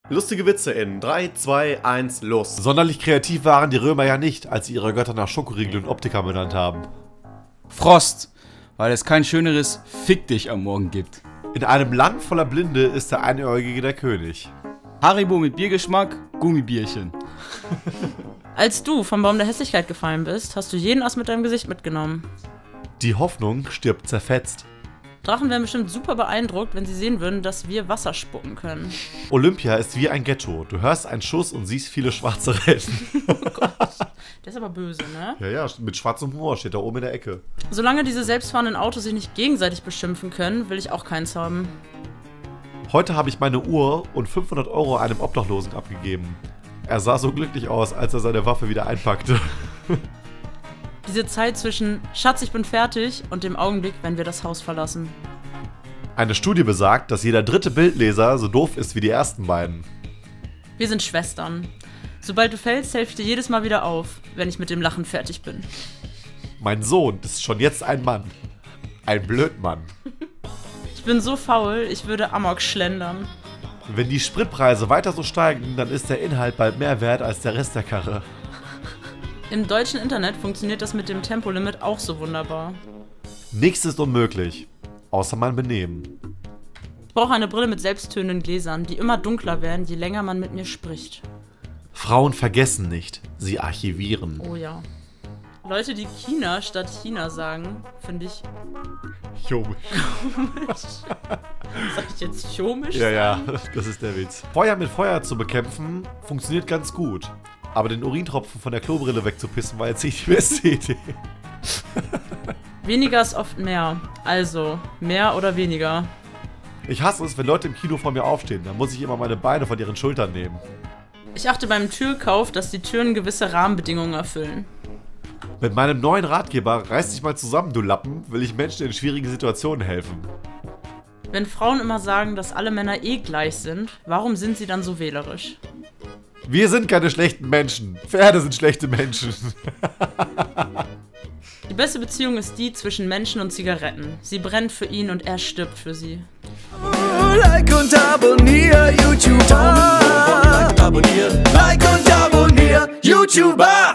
Lustige Witze in 3, 2, 1, los. Sonderlich kreativ waren die Römer ja nicht, als sie ihre Götter nach Schokoriegel und Optika benannt haben. Frost, weil es kein schöneres Fick dich am Morgen gibt. In einem Land voller Blinde ist der Einäugige der König. Haribo mit Biergeschmack, Gummibierchen. Als du vom Baum der Hässlichkeit gefallen bist, hast du jeden Ast mit deinem Gesicht mitgenommen. Die Hoffnung stirbt zerfetzt. Drachen wären bestimmt super beeindruckt, wenn sie sehen würden, dass wir Wasser spucken können. Olympia ist wie ein Ghetto. Du hörst einen Schuss und siehst viele schwarze Rennen. Oh Gott, der ist aber böse, ne? Ja, mit schwarzem Humor steht da oben in der Ecke. Solange diese selbstfahrenden Autos sich nicht gegenseitig beschimpfen können, will ich auch keins haben. Heute habe ich meine Uhr und 500 € einem Obdachlosen abgegeben. Er sah so glücklich aus, als er seine Waffe wieder einpackte. Diese Zeit zwischen Schatz, ich bin fertig und dem Augenblick, wenn wir das Haus verlassen. Eine Studie besagt, dass jeder dritte Bildleser so doof ist wie die ersten beiden. Wir sind Schwestern. Sobald du fällst, helfe ich dir jedes Mal wieder auf, wenn ich mit dem Lachen fertig bin. Mein Sohn ist schon jetzt ein Mann. Ein Blödmann. Ich bin so faul, ich würde Amok schlendern. Wenn die Spritpreise weiter so steigen, dann ist der Inhalt bald mehr wert als der Rest der Karre. Im deutschen Internet funktioniert das mit dem Tempolimit auch so wunderbar. Nichts ist unmöglich, außer mein Benehmen. Ich brauche eine Brille mit selbsttönenden Gläsern, die immer dunkler werden, je länger man mit mir spricht. Frauen vergessen nicht, sie archivieren. Oh ja. Leute, die China statt China sagen, finde ich Komisch. Sag ich jetzt komisch? Ja, das ist der Witz. Feuer mit Feuer zu bekämpfen, funktioniert ganz gut. Aber den Urintropfen von der Klobrille wegzupissen war jetzt nicht die beste Idee. Weniger ist oft mehr. Also, mehr oder weniger. Ich hasse es, wenn Leute im Kino vor mir aufstehen. Dann muss ich immer meine Beine von ihren Schultern nehmen. Ich achte beim Türkauf, dass die Türen gewisse Rahmenbedingungen erfüllen. Mit meinem neuen Ratgeber "Reiß dich mal zusammen, du Lappen", will ich Menschen in schwierigen Situationen helfen. Wenn Frauen immer sagen, dass alle Männer eh gleich sind, warum sind sie dann so wählerisch? Wir sind keine schlechten Menschen. Pferde sind schlechte Menschen. Die beste Beziehung ist die zwischen Menschen und Zigaretten. Sie brennt für ihn und er stirbt für sie. Like und abonnier, YouTuber. Like und abonnier, YouTuber.